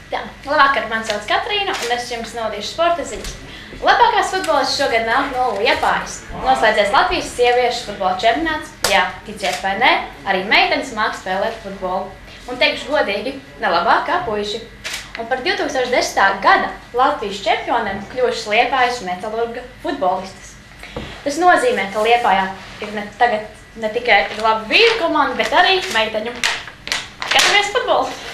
Tā, labvakar, man sauc Katrīna, un es jums nodīšu sporta ziņas. Labākās futbolists šogad nāk no Liepājas. Noslēdzies Latvijas sieviešu futbola čempionāts. Jā, ticiet vai ne, arī meitenes māk spēlēt futbolu. Un teikšu godīgi, ne labāk kā puiši. Un par 2010. gada Latvijas čempioniem kļuvušas Liepājas Metalurga futbolistas. Tas nozīmē, ka Liepājā ir tagad ne tikai laba vīru komanda, bet arī meiteņu. Skatāmies futbolu!